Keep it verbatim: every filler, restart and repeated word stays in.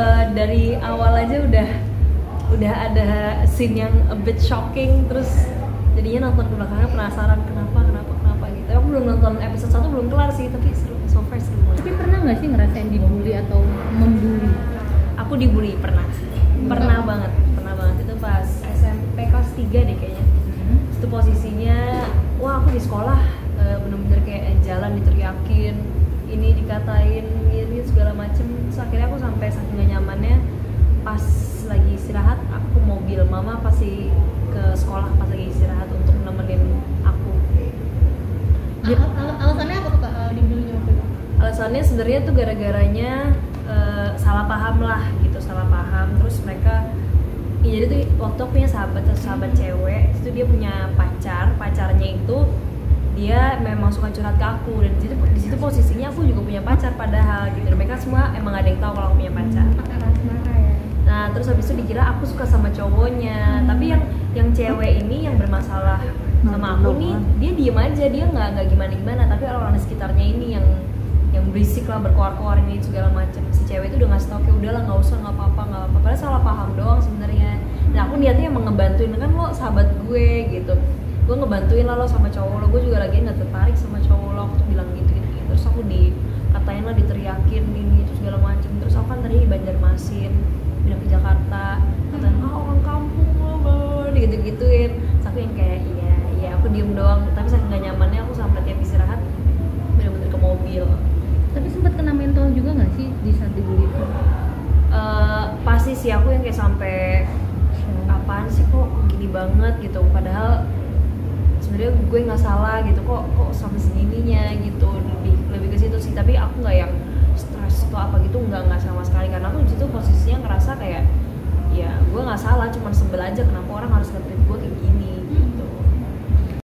uh, dari awal aja udah udah ada scene yang a bit shocking, terus jadinya nonton ke belakangnya penasaran kenapa kenapa kenapa gitu. Aku belum nonton episode satu, belum kelar sih, tapi seru, so far seru. Tapi pernah nggak sih ngerasain dibully atau membuli? Aku dibully pernah, pernah hmm. banget, pernah banget itu pas S M P kelas tiga deh kayaknya. Hmm. Itu posisinya, wah aku di sekolah uh, bener-bener kayak jalan diteriakin, ini dikatain, ini segala macem. Terus akhirnya aku sampai saking gak nyamannya, pas lagi istirahat aku ke mobil mama pasti ke sekolah pas lagi istirahat untuk nemenin aku. Al- al- alasannya apa tuh kak uh, dibully waktu itu? Alasannya sebenarnya tuh gara-garanya uh, salah paham lah gitu, salah paham. Terus mereka, ya jadi tuh waktu aku punya sahabat, sahabat cewek, itu dia punya pacar, pacarnya itu dia memang suka curhat ke aku, dan di situ, di situ posisinya aku juga punya pacar padahal gitu. Mereka semua emang ada yang tahu kalau aku punya pacar. Nah terus habis itu dikira aku suka sama cowoknya, hmm. tapi yang yang cewek ini yang bermasalah sama aku nih, dia diem aja, dia nggak nggak gimana gimana, tapi orang-orang di sekitarnya ini yang yang berisik lah, berkoar-koar ini segala macam. Si cewek itu udah ngasih tau kayak udahlah nggak usah, nggak apa-apa nggak apa-apa, padahal salah paham doang sebenarnya. Nah aku niatnya emang ngebantuin, kan lo sahabat gue gitu, gue ngebantuin lah lo sama cowok lo, gue juga lagi nggak tertarik sama cowok lo, aku tuh bilang gitu gitu, gitu. Terus aku dikatain lah, diteriakin ini itu segala macam. Terus aku kan tadi di Banjarmasin, pindah ke Jakarta, katanya ah orang kampung lo, gitu-gituin. Terus aku yang kayak iya iya, aku diem doang, tapi saking gak nyamannya aku sampai tiap istirahat bener-bener ke mobil. Tapi sempat kena mental juga nggak sih di saat dibully itu? Uh, pasti sih, aku yang kayak sampai apaan sih kok gini banget gitu, padahal sebenarnya gue nggak salah gitu, kok kok sampai segininya gitu, lebih lebih ke situ sih. Tapi aku nggak yang stres atau apa gitu, nggak nggak sama sekali, karena aku di situ posisinya ngerasa kayak ya gue nggak salah, cuman sebel aja kenapa orang harus nge-treat gue kayak gini